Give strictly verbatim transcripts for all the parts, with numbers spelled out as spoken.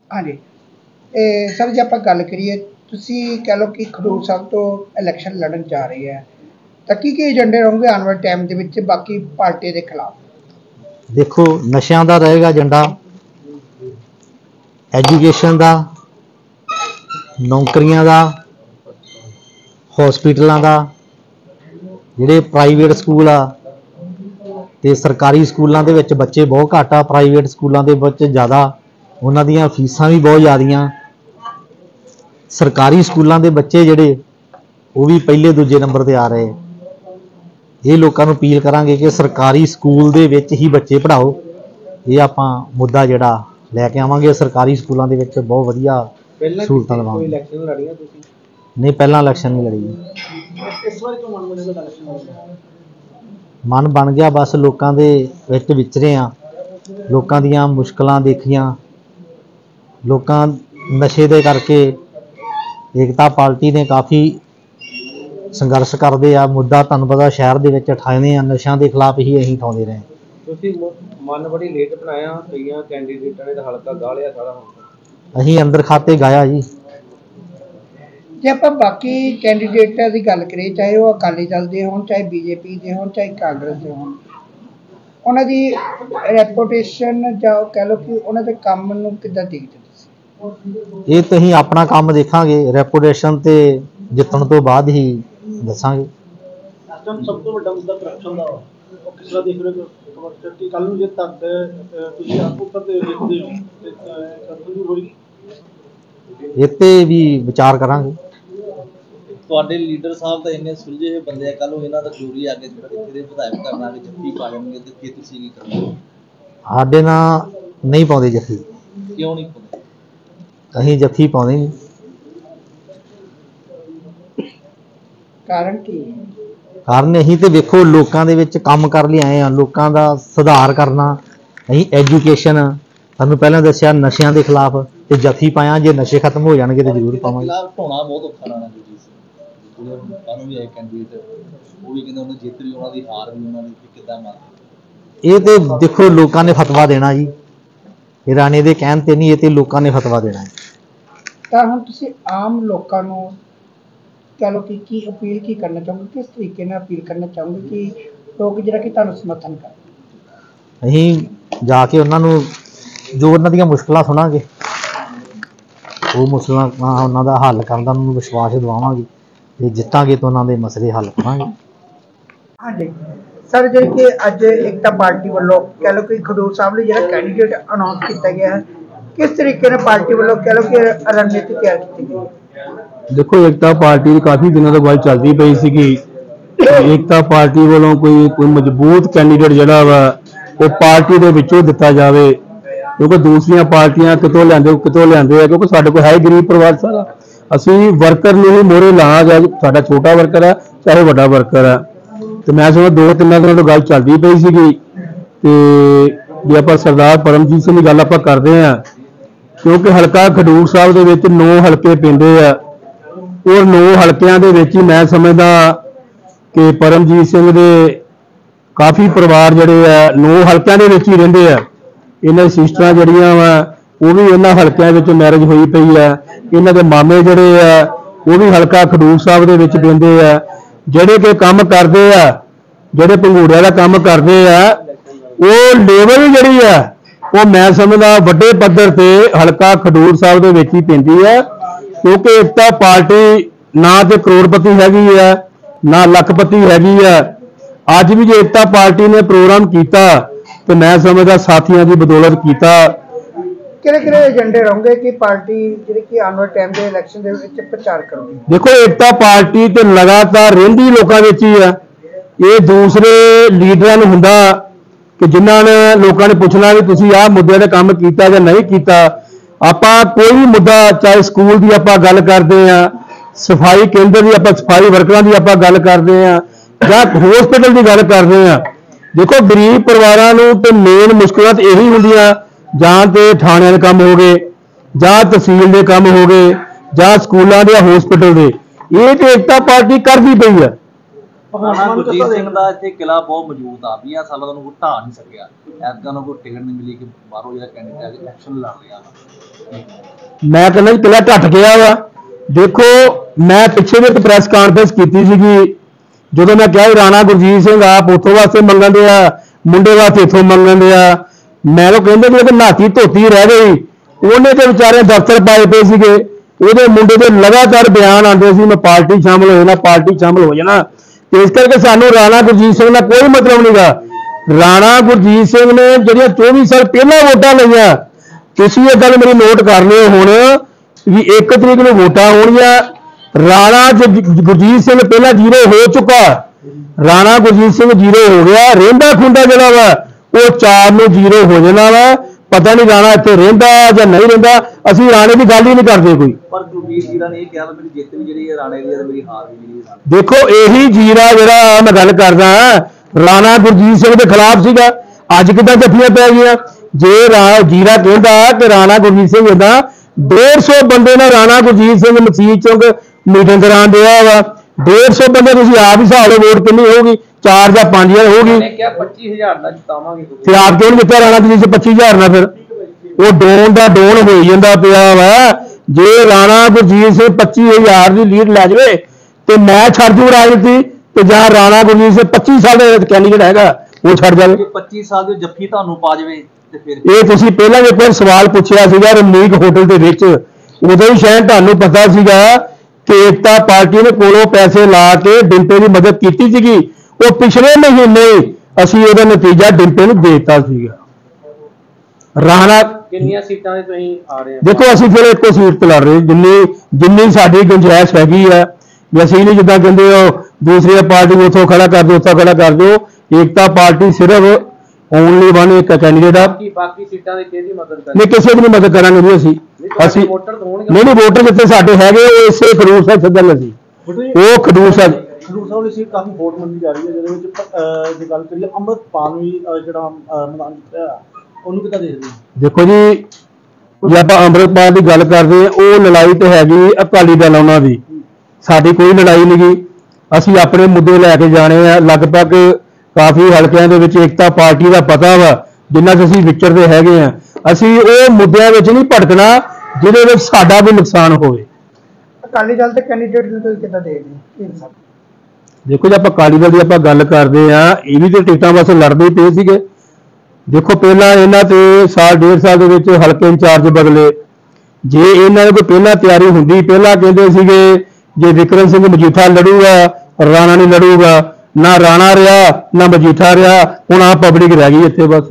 हाँ जी। ਤੇ ਸਰ ਜੇ ਆਪਾਂ ਗੱਲ ਕਰੀਏ ਤੁਸੀਂ ਕਹਿ ਲਓ ਕਿ ਖਡੂਰ ਸਾਹਿਬ ਤੋਂ ਇਲੈਕਸ਼ਨ ਲੜਨ ਜਾ ਰਹੀ ਹੈ ਤਾਂ ਕੀ ਕੀ ਏਜੰਡੇ ਰਹੋਗੇ ਆਉਣ ਵਾਲੇ ਟਾਈਮ ਦੇ ਵਿੱਚ ਬਾਕੀ ਪਾਰਟੀ ਦੇ ਖਿਲਾਫ। देखो नशा का रहेगा एजेंडा, एजुकेशन का, नौकरियां का, हॉस्पिटलों का, ਜਿਹੜੇ ਪ੍ਰਾਈਵੇਟ ਸਕੂਲ ਆ ਤੇ ਸਰਕਾਰੀ ਸਕੂਲਾਂ ਦੇ ਵਿੱਚ ਬੱਚੇ ਬਹੁਤ ਘੱਟ ਆ, ਪ੍ਰਾਈਵੇਟ ਸਕੂਲਾਂ ਦੇ ਵਿੱਚ ਜ਼ਿਆਦਾ, ਉਹਨਾਂ ਦੀਆਂ ਫੀਸਾਂ ਵੀ ਬਹੁਤ ਜ਼ਿਆਦੀਆਂ। ਸਰਕਾਰੀ ਸਕੂਲਾਂ ਦੇ ਬੱਚੇ ਜਿਹੜੇ ਉਹ ਵੀ ਪਹਿਲੇ ਦੂਜੇ ਨੰਬਰ ਤੇ ਆ ਰਹੇ। ਇਹ ਲੋਕਾਂ ਨੂੰ ਅਪੀਲ ਕਰਾਂਗੇ ਕਿ ਸਰਕਾਰੀ ਸਕੂਲ ਦੇ ਵਿੱਚ ਹੀ ਬੱਚੇ ਪੜ੍ਹਾਓ। ਇਹ ਆਪਾਂ ਮੁੱਦਾ ਜਿਹੜਾ ਲੈ ਕੇ ਆਵਾਂਗੇ। ਸਰਕਾਰੀ ਸਕੂਲਾਂ ਦੇ ਵਿੱਚ ਬਹੁਤ ਵਧੀਆ ਸਹੂਲਤਾਂ ਦਵਾਂਗੇ। ਨਹੀਂ, ਪਹਿਲਾਂ ਇਲੈਕਸ਼ਨ ਨਹੀਂ ਲੜੀ। ਇਸ ਵਾਰ ਕਿਉਂ ਮਨ ਬਣਿਆ ਇਲੈਕਸ਼ਨ ਮਨ ਬਣ ਗਿਆ, ਬਸ ਲੋਕਾਂ ਦੇ ਵਿੱਚ ਵਿਚਰੇ ਆ, ਲੋਕਾਂ ਦੀਆਂ ਮੁਸ਼ਕਲਾਂ ਦੇਖੀਆਂ। ਲੋਕਾਂ ਨਸ਼ੇ ਦੇ ਕਰਕੇ ਏਕਤਾ ਪਾਰਟੀ ਨੇ ਕਾਫੀ ਸੰਘਰਸ਼ ਕਰਦੇ ਆ। ਮੁੱਦਾ ਤੁਹਾਨੂੰ ਪਤਾ ਸ਼ਹਿਰ ਦੇ ਵਿੱਚ ਉਠਾਉਂਦੇ ਆ, ਨਸ਼ਿਆਂ ਦੇ ਖਿਲਾਫ ਹੀ ਅਸੀਂ ਉਠਾਉਂਦੇ ਰਹੇ। ਤੁਸੀਂ ਮਨ ਬੜੀ ਲੇਟ ਬਣਾਇਆ, ਕਈਆਂ ਕੈਂਡੀਡੇਟਾਂ ਨੇ ਤਾਂ ਹਲਕਾ ਗਾ ਲਿਆ ਸਾਰਾ। ਹੁਣ ਅਸੀਂ ਅੰਦਰ ਖਾਤੇ ਗਾਇਆ ਜੀ। ਜੇ ਆਪਾਂ ਬਾਕੀ ਕੈਂਡੀਡੇਟਾਂ ਦੀ ਗੱਲ ਕਰੀਏ, ਚਾਹੇ ਉਹ ਅਕਾਲੀ ਦਲ ਦੇ ਹੋਣ, ਚਾਹੇ ਬੀਜੇਪੀ ਦੇ ਹੋਣ, ਚਾਹੇ ਕਾਂਗਰਸ ਦੇ ਹੋਣ, ਉਹਨਾਂ ਦੀ ਰੈਪੂਟੇਸ਼ਨ ਜਾਂ ਕਹਿ ਲਓ ਕਿ ਉਹਨਾਂ ਦੇ ਕੰਮ ਨੂੰ ਕਿੱਦਾਂ ਦੇਖਦੇ ਤੁਸੀਂ। ਇਹ ਤਾਂ ਅਸੀਂ ਆਪਣਾ ਕੰਮ ਦੇਖਾਂਗੇ, ਰੈਪੂਟੇਸ਼ਨ ਤੇ ਜਿੱਤਣ ਤੋਂ ਬਾਅਦ ਹੀ ਦੱਸਾਂਗੇ। ਇਸ ਟਾਈਮ ਸਭ ਤੋਂ ਵੱਡਾ ਮੁੱਦਾ ਕਰਪਸ਼ਨ ਦਾ ਵਾ, ਉਹ ਕਿਸ ਤਰ੍ਹਾਂ ਦੇਖ ਰਹੇ ਹੋ ਕਿ ਕੱਲ ਨੂੰ ਜੇ ਤੱਕ ਤੁਸੀਂ ਆਪ ਉੱਪਰ ਤੇ ਦੇਖਦੇ ਹੋ ਤੇ ਕਰਪਸ਼ਨ ਦੂਰ ਹੋਏਗੀ। ਇਹ ਤੇ ਵੀ ਵਿਚਾਰ ਕਰਾਂਗੇ। ਤੁਹਾਡੇ ਲੀਡਰ ਸਾਹਿਬ ਤਾਂ ਇੰਨੇ ਸੁਲਝੇ ਹੋਏ ਬੰਦੇ ਆ, ਕੱਲ ਨੂੰ ਇਹਨਾਂ ਦਾ ਜ਼ਰੂਰੀ ਆ ਕੇ ਇੱਥੇ ਦੇ ਵਿਧਾਇਕ ਕਰਨਾ ਕਿ ਜੱਫੀ ਪਾ ਲੈਣਗੇ ਤੇ ਫਿਰ ਤੁਸੀਂ ਕੀ ਕਰੋਗੇ। ਸਾਡੇ ਨਾਲ ਨਹੀਂ ਪਾਉਂਦੇ ਜੱਫੀ। ਕਿਉਂ ਨਹੀਂ ਪਾਉਂਦੇ? ਅਸੀਂ ਜੱਫੀ ਪਾਉਂਦੇ ਨਹੀਂ। ਕਾਰਨ ਕੀ? ਕਾਰਨ ਅਸੀਂ ਤੇ ਵੇਖੋ ਲੋਕਾਂ ਦੇ ਵਿੱਚ ਕੰਮ ਕਰ ਲਈ ਆਏ ਆ, ਲੋਕਾਂ ਦਾ ਸੁਧਾਰ ਕਰਨਾ। ਅਸੀਂ ਐਜੂਕੇਸ਼ਨ, ਤੁਹਾਨੂੰ ਪਹਿਲਾਂ ਦੱਸਿਆ, ਨਸ਼ਿਆਂ ਦੇ ਖਿਲਾਫ ਤੇ ਜੱਫੀ ਪਾਇਆ। ਜੇ ਨਸ਼ੇ ਖਤਮ ਹੋ ਜਾਣਗੇ ਤਾਂ ਜ਼ਰੂਰ ਪਾਵਾਂਗੇ। ਖਿਲਾਫ ਢੋਣਾ ਬਹੁਤ ਔਖਾ ਰਹਿਣਾ ਜੀ। ਸਾਨੂੰ ਵੀ ਆਏ ਕੈਂਡੀਡੇਟ, ਉਹ ਵੀ ਕਹਿੰਦੇ ਉਹਨਾਂ ਜਿੱਤ ਵੀ ਉਹਨਾਂ ਦੀ, ਹਾਰ ਵੀ ਉਹਨਾਂ ਦੀ, ਕਿੱਦਾਂ ਮੰਨ। ਇਹ ਤੇ ਦੇਖੋ ਲੋਕਾਂ ਨੇ ਫਤਵਾ ਦੇਣਾ ਜੀ, ਇਹ ਰਾਣੇ ਦੇ ਕਹਿਣ ਤੇ ਨਹੀਂ, ਇਹ ਤੇ ਲੋਕਾਂ ਨੇ ਫਤਵਾ ਦੇਣਾ ਹੈ। ਤਾਂ ਹੁਣ ਤੁਸੀਂ ਆਮ ਲੋਕਾਂ ਨੂੰ ਕਹਿ ਲਓ ਕਿ ਕੀ ਅਪੀਲ ਕੀ ਕਰਨਾ ਚਾਹੋਗੇ, ਕਿਸ ਤਰੀਕੇ ਨਾਲ ਅਪੀਲ ਕਰਨਾ ਚਾਹੋਗੇ ਕਿ ਲੋਕ ਜਿਹੜਾ ਕਿ ਤੁਹਾਨੂੰ ਸਮਰਥਨ ਕਰਨ। ਅਸੀਂ ਜਾ ਕੇ ਉਹਨਾਂ ਨੂੰ ਜੋ ਉਹਨਾਂ ਦੀਆਂ ਮੁਸ਼ਕਲਾਂ ਸੁਣਾਂਗੇ, ਉਹ ਮੁਸ਼ਕਲਾਂ ਉਹਨਾਂ ਦਾ ਹੱਲ ਕਰਨ ਦਾ ਉਹਨਾਂ ਨੂੰ ਵਿਸ਼ਵਾਸ ਦਿਵਾਵਾਂਗੇ। ਜੇ ਜਿੱਤਾਂਗੇ ਤਾਂ ਉਹਨਾਂ ਦੇ ਮਸਲੇ ਹੱਲ ਕਰਾਂਗੇ। ਹਾਂਜੀ ਸਰ, ਜਿਹੜੀ ਕਿ ਅੱਜ ਏਕਤਾ ਪਾਰਟੀ ਵੱਲੋਂ ਕਹਿ ਲਓ ਕਿ ਖਡੂਰ ਸਾਹਿਬ ਲਈ ਜਿਹੜਾ ਕੈਂਡੀਡੇਟ ਅਨਾਉਂਸ ਕੀਤਾ ਗਿਆ ਹੈ, ਕਿਸ ਤਰੀਕੇ ਨਾਲ ਪਾਰਟੀ ਵੱਲੋਂ ਕਹਿ ਲਓ ਕਿ ਰਣਨੀਤੀ ਤਿਆਰ ਕੀਤੀ ਗਈ ਹੈ। ਦੇਖੋ, ਏਕਤਾ ਪਾਰਟੀ ਦੀ ਕਾਫੀ ਦਿਨਾਂ ਤੋਂ ਗੱਲ ਚੱਲਦੀ ਪਈ ਸੀਗੀ। ਏਕਤਾ ਪਾਰਟੀ ਵੱਲੋਂ ਕੋਈ ਕੋਈ ਮਜ਼ਬੂਤ ਕੈਂਡੀਡੇਟ ਜਿਹੜਾ ਵਾ ਉਹ ਪਾਰਟੀ ਦੇ ਵਿੱਚੋਂ ਦਿੱਤਾ ਜਾਵੇ, ਕਿਉਂਕਿ ਦੂਸਰੀਆਂ ਪਾਰਟੀਆਂ ਕਿਤੋਂ ਲਿਆਂਦੇ ਕਿਤੋਂ ਲਿਆਂਦੇ ਆ, ਕਿਉਂਕਿ ਸਾਡੇ ਕੋਲ ਹੈ ਗਰੀਬ ਪਰਿਵਾਰ ਸਾਰਾ। ਅਸੀਂ ਵਰਕਰ ਨੂੰ ਹੀ ਮੋਹਰੇ ਲਾਵਾਂਗੇ, ਸਾਡਾ ਛੋਟਾ ਵਰਕਰ ਹੈ ਚਾਹੇ ਵੱਡਾ ਵਰਕਰ ਹੈ। ਤੇ ਮੈਂ ਸਮਝ ਦੋ ਤਿੰਨਾਂ ਦਿਨਾਂ ਤੋਂ ਗੱਲ ਚੱਲਦੀ ਪਈ ਸੀਗੀ। ਤੇ ਜੇ ਆਪਾਂ ਸਰਦਾਰ ਪਰਮਜੀਤ ਸਿੰਘ ਦੀ ਗੱਲ ਆਪਾਂ ਕਰਦੇ ਹਾਂ, ਕਿਉਂਕਿ ਹਲਕਾ ਖਡੂਰ ਸਾਹਿਬ ਦੇ ਵਿੱਚ ਨੌ ਹਲਕੇ ਪੈਂਦੇ ਆ, ਔਰ ਨੌ ਹਲਕਿਆਂ ਦੇ ਵਿੱਚ ਹੀ ਮੈਂ ਸਮਝਦਾ ਕਿ ਪਰਮਜੀਤ ਸਿੰਘ ਦੇ ਕਾਫੀ ਪਰਿਵਾਰ ਜਿਹੜੇ ਆ ਨੌ ਹਲਕਿਆਂ ਦੇ ਵਿੱਚ ਹੀ ਰਹਿੰਦੇ ਆ। ਇਹਨਾਂ ਸਿਸਟਰਾਂ ਜਿਹੜੀਆਂ ਵਾ ਉਹ ਵੀ ਇਹਨਾਂ ਹਲਕਿਆਂ ਵਿੱਚ ਮੈਰਿਜ ਹੋਈ ਪਈ ਆ। ਇਹਨਾਂ ਦੇ ਮਾਮੇ ਜਿਹੜੇ ਆ ਉਹ ਵੀ ਹਲਕਾ ਖਡੂਰ ਸਾਹਿਬ ਦੇ ਵਿੱਚ ਪੈਂਦੇ ਆ। ਜਿਹੜੇ ਕਿ ਕੰਮ ਕਰਦੇ ਆ, ਜਿਹੜੇ ਪੰਗੂੜਿਆਂ ਦਾ ਕੰਮ ਕਰਦੇ ਆ, ਉਹ ਲੇਬਰ ਜਿਹੜੀ ਆ ਉਹ ਮੈਂ ਸਮਝਦਾ ਵੱਡੇ ਪੱਧਰ ਤੇ ਹਲਕਾ ਖਡੂਰ ਸਾਹਿਬ ਦੇ ਵਿੱਚ ਹੀ ਪੈਂਦੀ ਆ। ਕਿਉਂਕਿ ਏਕਤਾ ਪਾਰਟੀ ਨਾ ਤੇ ਕਰੋੜਪਤੀ ਹੈਗੀ ਆ, ਨਾ ਲੱਖਪਤੀ ਹੈਗੀ ਆ। ਅੱਜ ਵੀ ਜੇ ਏਕਤਾ ਪਾਰਟੀ ਨੇ ਪ੍ਰੋਗਰਾਮ ਕੀਤਾ ਤੇ ਮੈਂ ਸਮਝਦਾ ਸਾਥੀਆਂ ਦੀ ਬਦੌਲਤ ਕੀਤਾ। ਕਿਹੜੇ ਕਿਹੜੇ ਏਜੰਡੇ ਰਹੋਗੇ ਕਿ ਪਾਰਟੀ ਜਿਹੜੀ ਕਿ ਆਉਣ ਵਾਲੇ ਟਾਈਮ ਦੇ ਇਲੈਕਸ਼ਨ ਦੇ ਵਿੱਚ ਪ੍ਰਚਾਰ ਕਰੂਗੀ। ਦੇਖੋ, ਏਕਤਾ ਪਾਰਟੀ ਤੇ ਲਗਾਤਾਰ ਰਹਿੰਦੀ ਲੋਕਾਂ ਵਿੱਚ ਹੀ ਆ। ਇਹ ਦੂਸਰੇ ਲੀਡਰਾਂ ਨੂੰ ਹੁੰਦਾ ਕਿ ਜਿਨ੍ਹਾਂ ਨੇ ਲੋਕਾਂ ਨੇ ਪੁੱਛਣਾ ਵੀ ਤੁਸੀਂ ਆਹ ਮੁੱਦਿਆਂ ਤੇ ਕੰਮ ਕੀਤਾ ਜਾਂ ਨਹੀਂ ਕੀਤਾ। ਆਪਾਂ ਕੋਈ ਵੀ ਮੁੱਦਾ, ਚਾਹੇ ਸਕੂਲ ਦੀ ਆਪਾਂ ਗੱਲ ਕਰਦੇ ਆ, ਸਫਾਈ ਕੇਂਦਰ ਦੀ ਆਪਾਂ ਸਫਾਈ ਵਰਕਰਾਂ ਦੀ ਆਪਾਂ ਗੱਲ ਕਰਦੇ ਆ, ਜਾਂ ਹਸਪੀਟਲ ਦੀ ਗੱਲ ਕਰਦੇ ਆ। ਦੇਖੋ, ਗਰੀਬ ਪਰਿਵਾਰਾਂ ਨੂੰ ਤੇ ਮੇਨ ਮੁਸ਼ਕਲਾਂ ਤਾਂ ਇਹੀ ਹੁੰਦੀਆਂ, ਜਾਂ ਤੇ ਥਾਣਿਆਂ ਦੇ ਕੰਮ ਹੋ ਗਏ, ਜਾਂ ਤਹਿਸੀਲ ਦੇ ਕੰਮ ਹੋ ਗਏ, ਜਾਂ ਸਕੂਲਾਂ ਦੇ ਹਸਪੀਟਲ ਦੇ। ਇਹ ਤੇ ਏਕਤਾ ਪਾਰਟੀ ਕਰਦੀ ਪਈ ਆ। ਗੁਰਜੀਤ ਸਿੰਘ ਦਾ ਇੱਥੇ ਕਿਲਾ ਬਹੁਤ ਮਜ਼ਬੂਤ ਆ, ਵੀਹਾਂ ਸਾਲਾਂ ਤੋਂ ਕੋਈ ਢਾਹ ਨਹੀਂ ਸਕਿਆ। ਐਤਕਾਂ ਨੂੰ ਕੋਈ ਟਿਕਟ ਨਹੀਂ ਮਿਲੀ ਕਿ ਬਾਹਰੋਂ ਜਿਹੜਾ ਕੈਂਡੀਡੇਟ ਇਲੈਕਸ਼ਨ ਲੜ ਰਿਹਾ। मैं कहना जी किला ढट गया वा। देखो मैं पिछे भी एक प्रैस कानफ्रेंस की सीगी, जो मैं कहा राणा गुरजीत सिंह आप उतों वास्ते मंगन दिया, मुंडे वास्ते इतों मंगन दिया। मैं तो कहते भी नाती धोती रह गई, उन्हें तो बेचारे दफ्तर पाए पे सीगे, ਉਹਦੇ ਮੁੰਡੇ ਦੇ ਲਗਾਤਾਰ ਬਿਆਨ ਆਉਂਦੇ ਸੀ ਮੈਂ ਪਾਰਟੀ ਸ਼ਾਮਲ ਹੋ ਜਾਣਾ, ਪਾਰਟੀ ਸ਼ਾਮਲ ਹੋ ਜਾਣਾ। ਤੇ ਇਸ ਕਰਕੇ ਸਾਨੂੰ ਰਾਣਾ ਗੁਰਜੀਤ ਸਿੰਘ ਦਾ ਕੋਈ ਮਤਲਬ ਨਹੀਂਗਾ। ਰਾਣਾ ਗੁਰਜੀਤ ਸਿੰਘ ਨੇ ਜਿਹੜੀਆਂ ਚੌਵੀ ਸਾਲ ਪਹਿਲਾਂ ਵੋਟਾਂ ਲਈਆਂ, ਤੁਸੀਂ ਇਹ ਗੱਲ ਮੇਰੀ ਨੋਟ ਕਰ ਲਿਓ ਹੁਣ ਵੀ ਇੱਕ ਤਰੀਕ ਨੂੰ ਵੋਟਾਂ ਹੋਣੀਆਂ। ਰਾਣਾ ਗੁਰਜੀਤ ਸਿੰਘ ਪਹਿਲਾਂ ਜ਼ੀਰੋ ਹੋ ਚੁੱਕਾ, ਰਾਣਾ ਗੁਰਜੀਤ ਸਿੰਘ ਜ਼ੀਰੋ ਹੋ ਗਿਆ, ਰਹਿੰਦਾ ਖੁੰਡਾ ਜਿਹੜਾ ਵਾ ਉਹ ਚਾਰ ਨੂੰ ਜ਼ੀਰੋ ਹੋ ਜਾਣਾ ਵਾ। पता नहीं राणा इतने रहिंदा या नहीं रहिंदा, असीं राणे की गल ही नहीं करते कोई। पर गुरवीर जीरा ने यह कहा मेरी जित भी जी राणे की मेरी हार भी जी। देखो यही जीरा जिहड़ा मैं गल करदा राणा गुरजीत सिंह के खिलाफ सीगा, अज किदां जफ्फियां पै गईयां। जे जीरा कहंदा कि राणा गुरजीत सिंह इदां डेढ़ सौ बंदे ने राणा गुरजीत सिंह मसीह चौक मीटिंग करान दिया वा, डेढ़ सौ बंदे तुसीं आप ही हिसाब लो वोट कितनी होगी, चार या पांच हजार होगी। पच्ची हजार ना जितावांगे ते आप क्यों नहीं जिता राणा गुरजीत सिंह पच्ची हजार ना, फिर वो डोन का डोन हो जाता पिया वा। जे राणा गुरजीत सिंह पच्ची हजार की लीड लै जाए तो मैं छड़ दू राजनीति, तो जहाँ राणा गुरजीत सिंह पच्ची साल का कैंडीडेट है वो छड़ जाए। पच्ची साल की जफ्फी तुहानू पा जाए ते फिर ये तुसीं पहला भी एक बार सवाल पूछा सीगा रमनीक होटल के विच, उदों ही शायद तुहानू पता सीगा कि एकता पार्टी ने कोलों पैसे ला के डिंपे की मदद की सीगी। वो पिछले महीने असीं उहदा नतीजा डिंपे नूं देता सीगा। राणा कितनी सीटां दे तुसीं आ रहे हैं? देखो असीं फिर एक सीट ते लड़ रहे, जिन्नी जिन्नी साडी गुंजाइश हैगी है, असीं नहीं जिद्दां कहंदे हो दूसरी पार्टी उथों खड़ा कर दो, उत्थों खड़ा कर दो। एकता पार्टी सिर्फ ओनली वन एक कैंडीडेट आ, बाकी बाकी सीटां दे किहदी मदद करनी? नहीं किसी की नहीं मदद करांगे जी असीं। असीं वोटर होणगे नहीं नहीं वोटर जिथे साडे हैगे वो इसे खडूर साहिब सदन असीं ਉਹ ਖਡੂਰ ਸਾਹਿਬ ਖਡੂਰ ਸਾਹਿਬ ਦੀ ਸੀਟ ਕਾਫੀ ਵੋਟ ਮੰਨੀ ਜਾ ਰਹੀ ਹੈ, ਜਿਹਦੇ ਵਿੱਚ ਜੇ ਗੱਲ ਕਰੀਏ ਅੰਮ੍ਰਿਤਪਾਲ ਵੀ ਜਿਹੜਾ ਮੈਦਾਨ ਜਿੱਤਿਆ ਉਹਨੂੰ ਕਿੱਦਾਂ ਦੇਖਦੇ ਹੋ? ਦੇਖੋ ਜੀ ਜੇ ਆਪਾਂ ਅੰਮ੍ਰਿਤਪਾਲ ਦੀ ਗੱਲ ਕਰਦੇ ਹਾਂ, ਉਹ ਲੜਾਈ ਤੇ ਹੈਗੀ ਅਕਾਲੀ ਦਲ ਉਹਨਾਂ ਦੀ, ਸਾਡੀ ਕੋਈ ਲੜਾਈ ਨਹੀਂ ਗੀ। ਅਸੀਂ ਆਪਣੇ ਮੁੱਦੇ ਲੈ ਕੇ ਜਾਣੇ ਆ। ਲਗਭਗ ਕਾਫੀ ਹਲਕਿਆਂ ਦੇ ਵਿੱਚ ਏਕਤਾ ਪਾਰਟੀ ਦਾ ਪਤਾ ਵਾ ਜਿੰਨਾ ਅਸੀਂ ਵਿਚਰਦੇ ਹੈਗੇ ਆ। ਅਸੀਂ ਉਹ ਮੁੱਦਿਆਂ ਵਿੱਚ ਨਹੀਂ ਭਟਕਣਾ ਜਿਹਦੇ ਵਿੱਚ ਸਾਡਾ ਵੀ ਨੁਕਸਾਨ ਹੋਵੇ। ਅਕਾਲੀ ਦਲ ਦੇ ਕੈਂਡੀਡੇਟ ਨੂੰ ਤੁਸੀਂ ਕਿੱਦਾਂ ਦੇਖਦੇ ਹੋ? ਦੇਖੋ ਜੀ ਆਪਾਂ ਅਕਾਲੀ ਦਲ ਦੀ ਆਪਾਂ ਗੱਲ ਕਰਦੇ ਆ, ਇਹ ਵੀ ਤੇ ਟਿਕਟਾਂ ਵਾਸਤੇ ਲੜਦੇ ਪਏ ਸੀਗੇ। ਦੇਖੋ ਪਹਿਲਾਂ ਇਹਨਾਂ ਤੇ ਸਾਲ ਡੇਢ ਸਾਲ ਦੇ ਵਿੱਚ ਹਲਕੇ ਇੰਚਾਰਜ ਬਦਲੇ। ਜੇ ਇਹਨਾਂ ਦੀ ਕੋਈ ਪਹਿਲਾਂ ਤਿਆਰੀ ਹੁੰਦੀ, ਪਹਿਲਾਂ ਕਹਿੰਦੇ ਸੀਗੇ ਜੇ ਵਿਕਰਮ ਸਿੰਘ ਮਜੀਠਾ ਲੜੂਗਾ ਰਾਣਾ ਨਹੀਂ ਲੜੂਗਾ, ਨਾ ਰਾਣਾ ਰਿਹਾ ਨਾ ਮਜੀਠਾ ਰਿਹਾ, ਹੁਣ ਆ ਪਬਲਿਕ ਰਹਿ ਗਈ ਇੱਥੇ ਬਸ।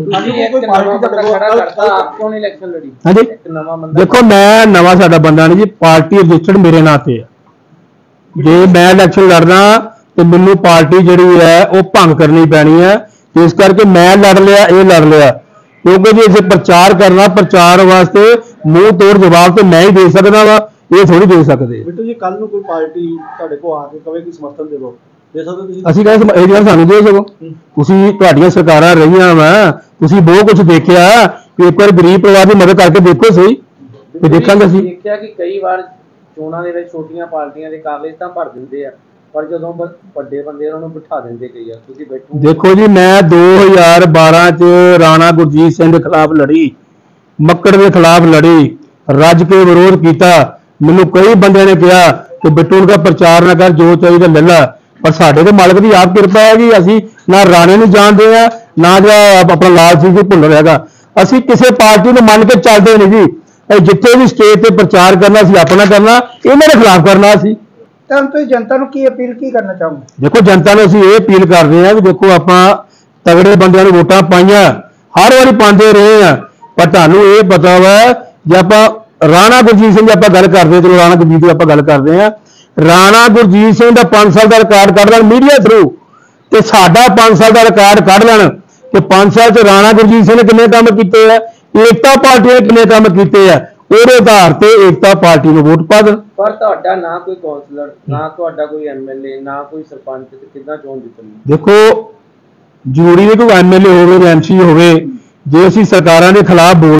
ਦੇਖੋ ਮੈਂ ਨਵਾਂ ਸਾਡਾ ਬੰਦਾ ਨਹੀਂ ਜੀ, ਪਾਰਟੀ ਰਜਿਸਟਰਡ ਮੇਰੇ ਨਾਂ ਤੇ ਹੈ। ਜੇ ਮੈਂ ਇਲੈਕਸ਼ਨ ਲੜਨਾ ਤੇ ਮੈਨੂੰ ਪਾਰਟੀ ਜਿਹੜੀ ਹੈ ਉਹ ਭੰਗ ਕਰਨੀ ਪੈਣੀ ਹੈ। ਇਸ ਕਰਕੇ ਮੈਂ ਲੜ ਲਿਆ, ਇਹ ਲੜ ਲਿਆ, ਕਿਉਂਕਿ ਜੇ ਇਸੇ ਪ੍ਰਚਾਰ ਕਰਨਾ, ਪ੍ਰਚਾਰ ਵਾਸਤੇ ਮੂੰਹ ਤੋੜ ਜਵਾਬ ਤੇ ਮੈਂ ਹੀ ਦੇ ਸਕਦਾ ਵਾ, ਇਹ ਥੋੜੀ ਦੇ ਸਕਦੇ। ਬਿੱਟੂ ਜੀ ਕੱਲ ਨੂੰ ਕੋਈ ਪਾਰਟੀ ਤੁਹਾਡੇ ਕੋਲ ਆ ਕੇ ਕਵੇ ਕਿ ਸਮਰਥਨ ਦੇਵੋ, ਦੇ ਸਕਦੇ ਤੁਸੀਂ? ਅਸੀਂ ਕਹਿੰਦੇ ਇਹ ਗੱਲ ਸਾਨੂੰ ਦੇ ਸਕੋ, ਤੁਸੀਂ ਤੁਹਾਡੀਆਂ ਸਰਕਾਰਾਂ ਰਹੀਆਂ ਵਾ, ਤੁਸੀਂ ਬਹੁਤ ਕੁਝ ਦੇਖਿਆ, ਕਿ ਇੱਕ ਵਾਰ ਗਰੀਬ ਪਰਿਵਾਰ ਦੀ ਮਦਦ ਕਰਕੇ ਦੇਖੋ ਸਹੀ, ਤੇ ਦੇਖਾਂਗੇ ਅਸੀਂ। ਦੇਖਿਆ ਕਿ ਕਈ ਵਾਰ ਚੋਣਾਂ ਦੇ ਵਿੱਚ ਛੋਟੀਆਂ ਪਾਰਟੀਆਂ ਦੇ ਕਾਗਜ਼ ਤਾਂ ਭਰ ਦਿੰਦੇ ਆ, ਪਰ ਜਦੋਂ ਵੱਡੇ ਬੰਦੇ ਉਹਨਾਂ ਨੂੰ ਬਿਠਾ ਦਿੰਦੇ ਕਈ ਵਾਰ। ਤੁਸੀਂ ਬੈਠੋ। ਦੇਖੋ ਜੀ ਮੈਂ ਦੋ ਹਜ਼ਾਰ ਬਾਰਾਂ ਚ ਰਾਣਾ ਗੁਰਜੀਤ ਸਿੰਘ ਦੇ ਖਿਲਾਫ ਲੜੀ, ਮੱਕੜ ਦੇ ਖਿਲਾਫ ਲੜੀ, ਰੱਜ ਕੇ ਵਿਰੋਧ ਕੀਤਾ। ਮੈਨੂੰ ਕਈ ਬੰਦਿਆਂ ਨੇ ਕਿਹਾ ਕਿ ਬਿੱਟੂ ਦਾ ਪ੍ਰਚਾਰ ਨਾ ਕਰ, ਜੋ ਚਾਹੀਦਾ ਲੈ ਲਾ, ਪਰ ਸਾਡੇ ਤੇ ਮਾਲਕ ਦੀ ਆਪ ਕਿਰਪਾ ਹੈ ਕਿ ਅਸੀਂ ਨਾ ਰਾਣੇ ਨੂੰ ਜਾਣਦੇ ਆ, ਨਾ ਜਿਹੜਾ ਆਪਣਾ ਲਾਲ ਸਿੰਘ ਜੀ ਭੁੱਲਰ ਹੈਗਾ। ਅਸੀਂ ਕਿਸੇ ਪਾਰਟੀ ਨੂੰ ਮੰਨ ਕੇ ਚੱਲਦੇ ਨਹੀਂ ਜੀ, ਜਿੱਥੇ ਵੀ ਸਟੇਜ ਤੇ ਪ੍ਰਚਾਰ ਕਰਨਾ ਅਸੀਂ ਆਪਣਾ ਕਰਨਾ, ਇਹਨਾਂ ਦੇ ਖਿਲਾਫ ਕਰਨਾ ਅਸੀਂ। ਤਾਂ ਤੁਸੀਂ ਜਨਤਾ ਨੂੰ ਕੀ ਅਪੀਲ ਕੀ ਕਰਨਾ ਚਾਹੋਗੇ? ਦੇਖੋ ਜਨਤਾ ਨੂੰ ਅਸੀਂ ਇਹ ਅਪੀਲ ਕਰਦੇ ਹਾਂ ਕਿ ਦੇਖੋ ਆਪਾਂ ਤਗੜੇ ਬੰਦਿਆਂ ਨੂੰ ਵੋਟਾਂ ਪਾਈਆਂ, ਹਰ ਵਾਰੀ ਪਾਉਂਦੇ ਰਹੇ ਆ, ਪਰ ਤੁਹਾਨੂੰ ਇਹ ਪਤਾ ਵਾ ਜੇ ਆਪਾਂ ਰਾਣਾ ਗੁਰਜੀਤ ਸਿੰਘ ਦੀ ਆਪਾਂ ਗੱਲ ਕਰਦੇ, ਚਲੋ ਰਾਣਾ ਗੁਰਜੀਤ ਦੀ ਆਪਾਂ ਗੱਲ ਕਰਦੇ ਹਾਂ, ਰਾਣਾ ਗੁਰਜੀਤ ਸਿੰਘ ਦਾ ਪੰਜ ਸਾਲ ਦਾ ਰਿਕਾਰਡ ਕੱਢ ਲੈਣ ਮੀਡੀਆ ਥਰੂ, ਤੇ ਸਾਡਾ ਪੰਜ ਸਾਲ ਦਾ ਰਿਕਾਰਡ ਕੱਢ ਲੈਣ ਕਿ ਪੰਜ ਸਾਲ ਚ ਰਾਣਾ ਗੁਰਜੀਤ ਸਿੰਘ ਨੇ ਕਿੰਨੇ ਕੰਮ ਕੀਤੇ ਆ, ਏਕਤਾ ਪਾਰਟੀ ਨੇ ਕਿੰਨੇ ਕੰਮ ਕੀਤੇ ਆ, ਉਹਦੇ ਆਧਾਰ ਤੇ ਏਕਤਾ ਪਾਰਟੀ ਨੂੰ ਵੋਟ ਪਾ ਦੇਣ। ਪਰ ਤੁਹਾਡਾ ਨਾ ਕੋਈ ਕੌਂਸਲਰ, ਨਾ ਤੁਹਾਡਾ ਕੋਈ ਐਮਐਲਏ, ਨਾ ਕੋਈ ਸਰਪੰਚ, ਤੇ ਕਿੱਦਾਂ ਚੋਣ ਜਿੱਤਣੀ? ਦੇਖੋ ਜ਼ਰੂਰੀ ਨਹੀਂ ਕੋਈ ਐਮਐਲਏ ਹੋਵੇ, ਐਮਸੀ ਹੋਵੇ, ਜੇ ਅਸੀਂ ਸਰਕਾਰਾਂ ਦੇ ਖਿਲਾਫ ਬੋਲ